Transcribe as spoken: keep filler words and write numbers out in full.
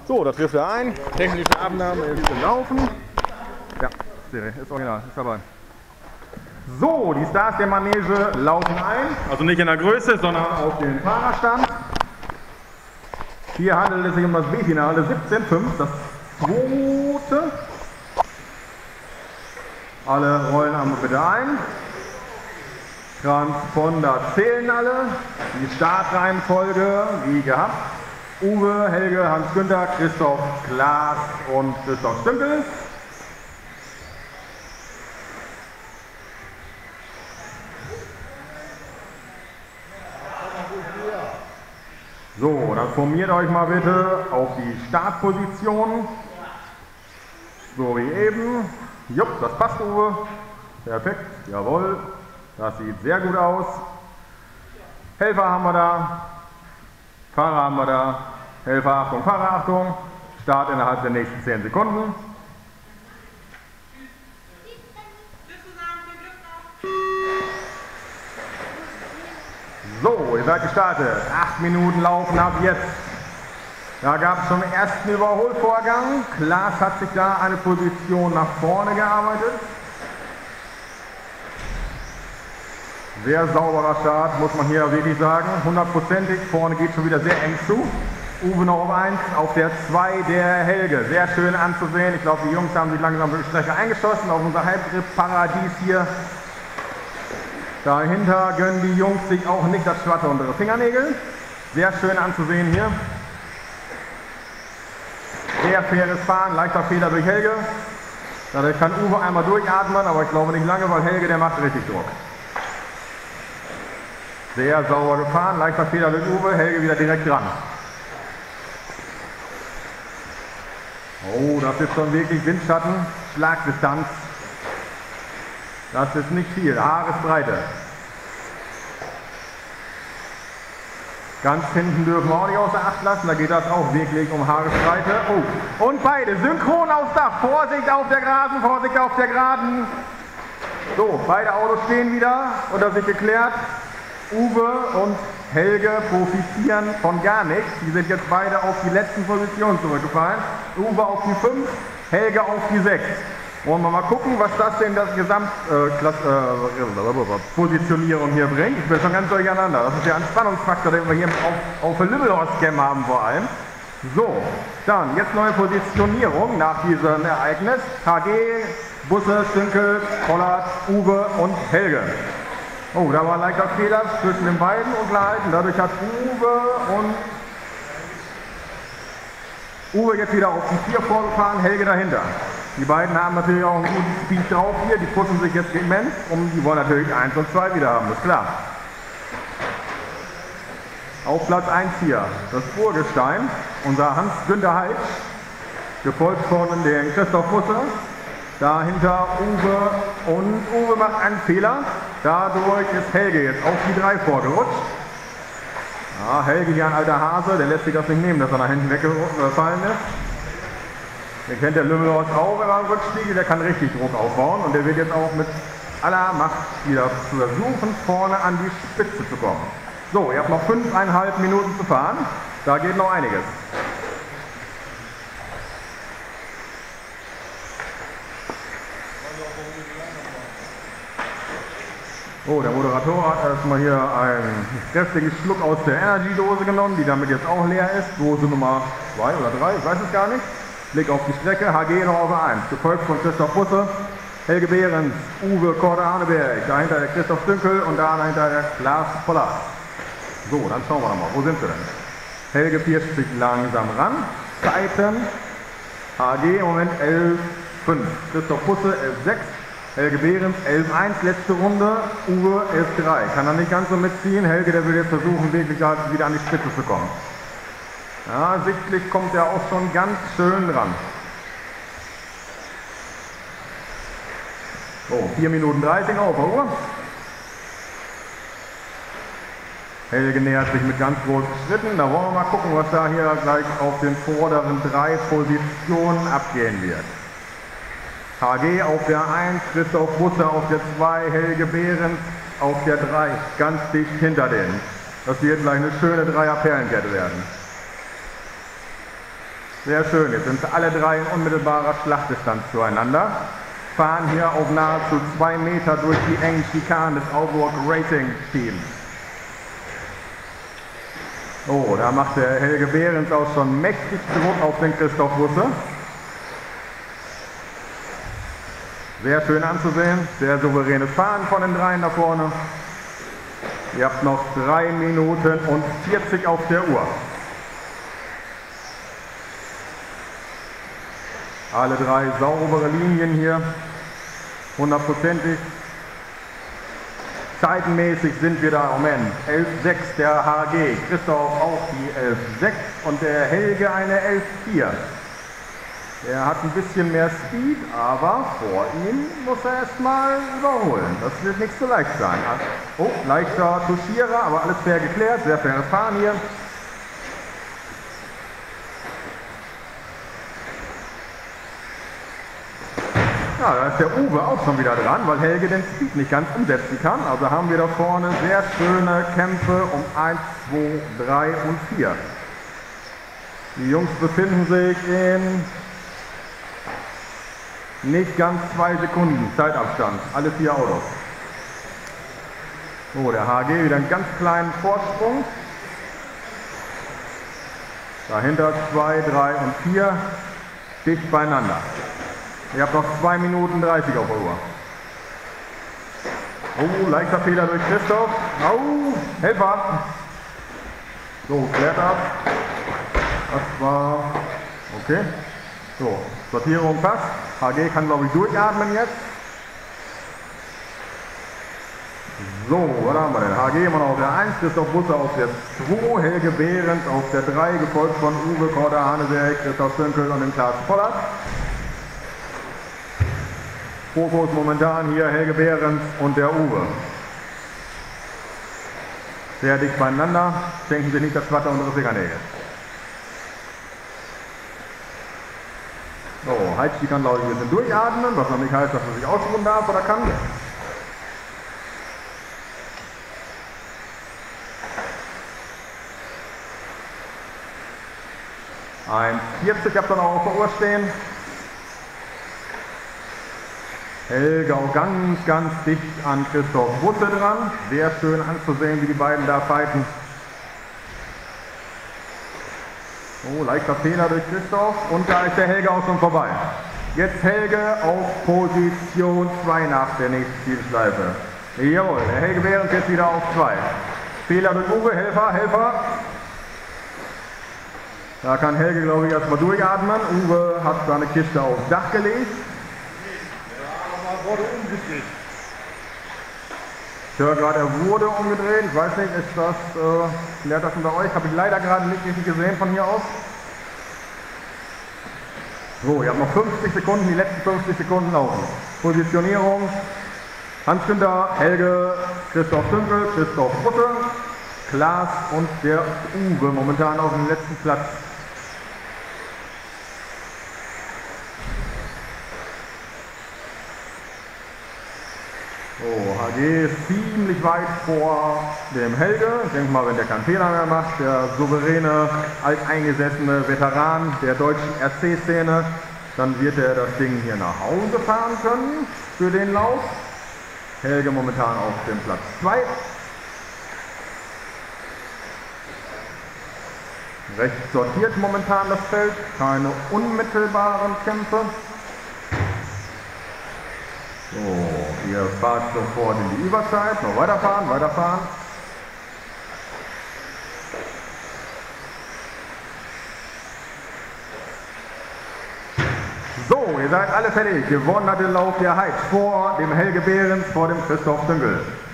So, da trifft er ein. Technische Abnahme ist gelaufen. Ja, ist original, ist dabei. So, die Stars der Manege laufen ein. Also nicht in der Größe, sondern auf den Fahrerstand. Hier handelt es sich um das B-Finale siebzehn fünf, das zweite. Alle rollen einmal bitte ein. Transponder zählen alle. Die Startreihenfolge wie gehabt. Uwe, Helge, Hans-Günther, Christoph, Klaas und Christoph Stünkel. So, dann formiert euch mal bitte auf die Startposition. So wie eben. Jupp, das passt, Uwe. Perfekt, jawohl. Das sieht sehr gut aus. Helfer haben wir da. Fahrer haben wir da. Helfer, Achtung, Fahrer, Achtung. Start innerhalb der nächsten zehn Sekunden. So, ihr seid gestartet. Acht Minuten laufen ab jetzt. Da gab es schon den ersten Überholvorgang. Klaas hat sich da eine Position nach vorne gearbeitet. Sehr sauberer Start, muss man hier wirklich sagen. Hundertprozentig, vorne geht schon wieder sehr eng zu. Uwe noch auf eins, auf der zwei der Helge. Sehr schön anzusehen. Ich glaube, die Jungs haben sich langsam durch die Strecke eingeschossen auf unser Halbgrip-Paradies hier. Dahinter gönnen die Jungs sich auch nicht das Schwatte unter ihre Fingernägel. Sehr schön anzusehen hier. Sehr faires Fahren, leichter Fehler durch Helge. Dadurch kann Uwe einmal durchatmen, aber ich glaube nicht lange, weil Helge, der macht richtig Druck. Sehr sauber gefahren, leichter Fehler durch Uwe, Helge wieder direkt dran. Oh, das ist schon wirklich Windschatten, Schlagdistanz. Das ist nicht viel, Haaresbreite. Ganz hinten dürfen wir auch nicht außer Acht lassen, da geht das auch wirklich um Haaresbreite. Oh, und beide synchron aufs Dach. Vorsicht auf der Geraden, Vorsicht auf der Geraden. So, beide Autos stehen wieder, unter sich geklärt. Uwe und Helge profitieren von gar nichts. Die sind jetzt beide auf die letzten Positionen zurückgefallen. Uwe auf die fünf, Helge auf die sechs. Wollen wir mal gucken, was das denn das Gesamtpositionierung äh, äh, hier bringt. Ich bin schon ganz durcheinander. Das ist ja ein Spannungsfaktor, den wir hier auf, auf der Lübelhorst-Cam haben vor allem. So, dann jetzt neue Positionierung nach diesem Ereignis. H G, Busse, Stünkel, Pollard, Uwe und Helge. Oh, da war ein leichter Fehler zwischen den beiden Ungleichheiten. Dadurch hat Uwe und Uwe jetzt wieder auf die vier vorgefahren, Helge dahinter. Die beiden haben natürlich auch einen guten Speed drauf hier, die pushen sich jetzt immens und die wollen natürlich eins und zwei wieder haben, ist klar. Auf Platz eins hier, das Urgestein, unser Hans-Günther Heitsch, gefolgt von den Christoph Busse. Dahinter Uwe und Uwe macht einen Fehler. Dadurch ist Helge jetzt auf die drei vorgerutscht. Ja, Helge hier ein alter Hase, der lässt sich das nicht nehmen, dass er nach hinten weggefallen ist. Den kennt der Lümmelhorst auch, wenn er am Rückstieg, der kann richtig Druck aufbauen und der wird jetzt auch mit aller Macht wieder versuchen, vorne an die Spitze zu kommen. So, ihr habt noch fünfeinhalb Minuten zu fahren, da geht noch einiges. Oh, der Moderator hat erstmal hier einen kräftigen Schluck aus der Energy-Dose genommen, die damit jetzt auch leer ist. Dose Nummer zwei oder drei, ich weiß es gar nicht. Blick auf die Strecke, H G noch auf eins, gefolgt von Christoph Busse, Helge Behrens, Uwe Korte-Arneberg, dahinter der Christoph Stünkel und dahinter der Klaas Pollard. So, dann schauen wir mal, wo sind sie denn? Helge pirscht sich langsam ran, Zeiten, H G im Moment elf fünf, Christoph Busse elf sechs, Helge Behrens elf eins, letzte Runde, Uwe elf drei. Kann er nicht ganz so mitziehen, Helge, der will jetzt versuchen, wirklich wieder an die Spitze zu kommen. Ja, sichtlich kommt er auch schon ganz schön dran. So, vier Minuten dreißig auf der Uhr. Helge nähert sich mit ganz großen Schritten. Da wollen wir mal gucken, was da hier gleich auf den vorderen drei Positionen abgehen wird. H G auf der eins, Christoph Busse auf der zwei, Helge Behrens auf der drei, ganz dicht hinter denen. Das wird gleich eine schöne Dreier-Perlenkette werden. Sehr schön, jetzt sind alle drei in unmittelbarer Schlachtdistanz zueinander. Fahren hier auf nahezu zwei Meter durch die engen Schikanen des Auburg Racing Teams. Oh, da macht der Helge Behrens auch schon mächtig Druck auf den Christoph Busse. Sehr schön anzusehen, sehr souveränes Fahren von den dreien da vorne. Ihr habt noch drei Minuten und vierzig auf der Uhr. Alle drei saubere Linien hier, hundertprozentig. Zeitenmäßig sind wir da, Moment, elf sechs der H G, Christoph auch die elf sechs und der Helge eine elf vier. Er hat ein bisschen mehr Speed, aber vor ihm muss er erstmal überholen. Das wird nicht so leicht sein. Oh, leichter Touchierer, aber alles fair geklärt, sehr faires Fahren hier. Ja, da ist der Uwe auch schon wieder dran, weil Helge den Speed nicht ganz umsetzen kann. Also haben wir da vorne sehr schöne Kämpfe um eins, zwei, drei und vier. Die Jungs befinden sich in nicht ganz zwei Sekunden Zeitabstand, alle vier Autos. So, der H G wieder einen ganz kleinen Vorsprung. Dahinter zwei, drei und vier dicht beieinander. Ihr habt noch zwei Minuten dreißig auf der Uhr. Oh, leichter Fehler durch Christoph. Oh, Helfer. So, klärt ab. Das war okay. So, Sortierung passt. H G kann, glaube ich, durchatmen jetzt. So, was haben wir denn? H G immer noch auf der eins, Christoph Busse auf der zwei, Helge Behrens auf der drei, gefolgt von Uwe Korda, Haneberg, Christoph Sönkel und dem Klaas Pollert. Fokus momentan hier Helge Behrens und der Uwe. Sehr dicht beieinander, schenken sich nicht das Flatter unseres Fingernägel. So, Heizki kann, glaube ich, ein bisschen durchatmen, was noch nicht heißt, dass man sich ausruhen darf oder kann. eins vierzig habt ihr noch auf der Uhr stehen. Helge auch ganz, ganz dicht an Christoph Busse dran. Sehr schön anzusehen, wie die beiden da fighten. Oh, leichter Fehler durch Christoph. Und da ist der Helge auch schon vorbei. Jetzt Helge auf Position zwei nach der nächsten Zielschleife. Jawohl, der Helge Behrens jetzt wieder auf zwei. Fehler durch Uwe, Helfer, Helfer. Da kann Helge, glaube ich, erstmal durchatmen. Uwe hat seine Kiste aufs Dach gelegt. Wurde umgedreht. Ich höre gerade, er wurde umgedreht. Ich weiß nicht, ist das, äh, klärt das unter euch? Habe ich leider gerade nicht richtig gesehen von hier aus. So, ihr habt noch fünfzig Sekunden, die letzten fünfzig Sekunden laufen. Positionierung. Hans-Günther, Helge, Christoph Sönkel, Christoph Busse, Klaas und der Uwe momentan auf dem letzten Platz. So, H G ist ziemlich weit vor dem Helge. Ich denke mal, wenn der keinen Fehler mehr macht, der souveräne, alteingesessene Veteran der deutschen R C-Szene, dann wird er das Ding hier nach Hause fahren können für den Lauf. Helge momentan auf dem Platz zwei. Recht sortiert momentan das Feld, keine unmittelbaren Kämpfe. So, ihr fahrt sofort in die Überzeit, noch weiterfahren, weiterfahren. So, ihr seid alle fertig. Gewonnen hat den Lauf der Heiz vor dem Helge Behrens, vor dem Christoph Sönkel.